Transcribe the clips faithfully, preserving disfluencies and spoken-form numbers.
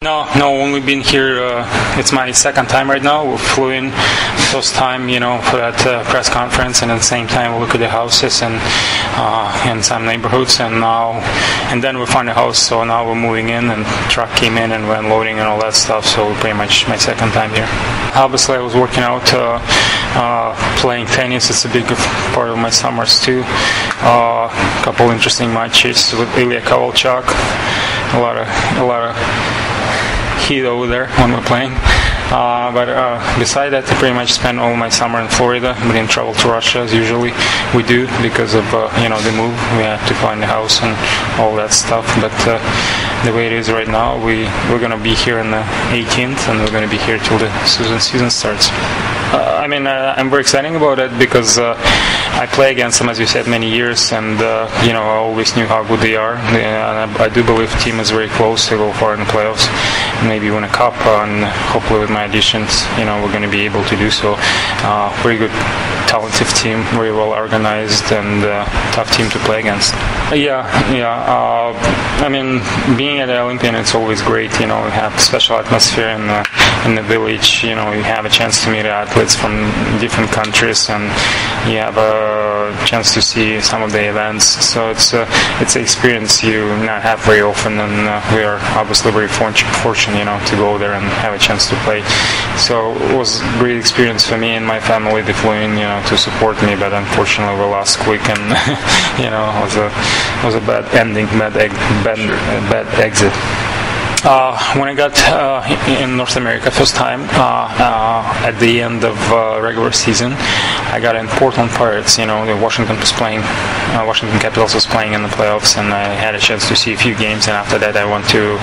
No, no, only been here, uh, it's my second time right now. We flew in first time, you know, for that uh, press conference, and at the same time we look at the houses and uh, in some neighborhoods, and now, and then we find a house, so now we're moving in, and truck came in and we're unloading and all that stuff, so pretty much my second time here. Obviously I was working out, uh, uh, playing tennis, it's a big part of my summers too. A uh, couple interesting matches with Ilya Kovalchuk, a lot of, a lot of heat over there when we're playing. Uh, but uh, beside that, I pretty much spend all my summer in Florida. We didn't travel to Russia as usually we do because of uh, you know the move. We had to find a house and all that stuff. But uh, the way it is right now, we we're gonna be here on the eighteenth, and we're gonna be here till the season season starts. Uh, I mean, uh, I'm very excited about it because uh, I play against them, as you said, many years, and uh, you know I always knew how good they are. They, and I, I do believe the team is very close to go far in the playoffs, maybe win a cup, and hopefully with my additions, you know, we're going to be able to do so. Uh, very good, talented team, very well organized, and uh, tough team to play against. Yeah, yeah. Uh, I mean, being at the Olympian, it's always great. You know, we have a special atmosphere in the in the village. You know, you have a chance to meet athletes from different countries, and you have a chance to see some of the events. So it's a, it's an experience you not have very often, and uh, we are obviously very fortunate, you know, to go there and have a chance to play. So it was a great experience for me and my family. They flew in, you know, to support me, but unfortunately we lost quick, and you know, it was a it was a bad ending, bad egg, bad, bad exit. Uh, when I got uh, in North America first time, uh, uh, at the end of uh, regular season, I got in Portland Pirates. You know, the Washington was playing, uh, Washington Capitals was playing in the playoffs, and I had a chance to see a few games. And after that, I went to,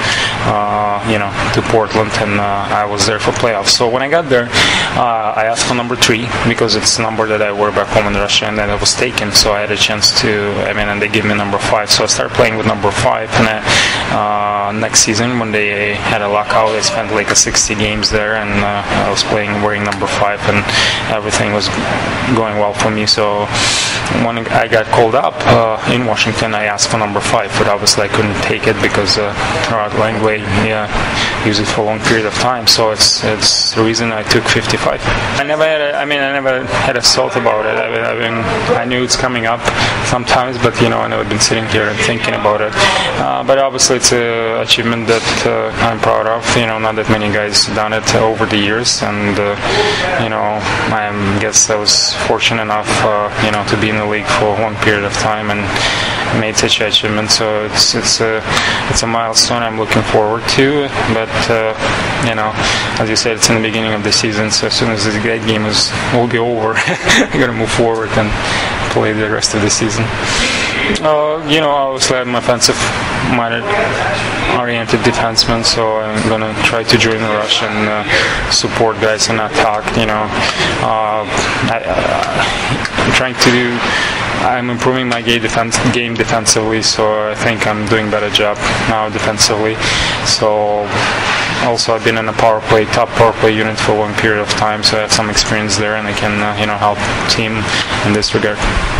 uh, you know, to Portland, and uh, I was there for playoffs. So when I got there, uh, I asked for number three because it's a number that I wore back home in Russia, and then it was taken. So I had a chance to, I mean, and they gave me number five. So I started playing with number five, and I, uh, next season when they had a lockout, I spent like a sixty games there, and uh, I was playing wearing number five, and everything was going well for me. So when I got called up uh, in Washington, I asked for number five, but obviously I couldn't take it because uh, Rod Langway yeah, used it for a long period of time. So it's it's the reason I took fifty-five. I never had a, I mean I never had a thought about it. I mean, I mean I knew it's coming up sometimes, but you know I never been sitting here and thinking about it. Uh, but obviously it's an achievement that uh, I'm proud of. You know, not that many guys done it over the years, and uh, you know I guess I was fortunate enough uh, you know to be in the league for a long period of time and made such an achievement. So it's it's a it's a milestone I'm looking forward to. But uh, you know, as you said, it's in the beginning of the season. So as soon as this great game is will be over, I'm gonna move forward and play the rest of the season. Uh, you know, obviously I'm offensive-minded, oriented defenseman, so I'm gonna try to join the rush and uh, support guys and attack. You know, uh, I, uh, I'm trying to do. I'm improving my game, defense, game defensively, so I think I'm doing a better job now defensively. So also I've been in a power play, top power play unit for a long period of time, so I have some experience there, and I can uh, you know help team in this regard.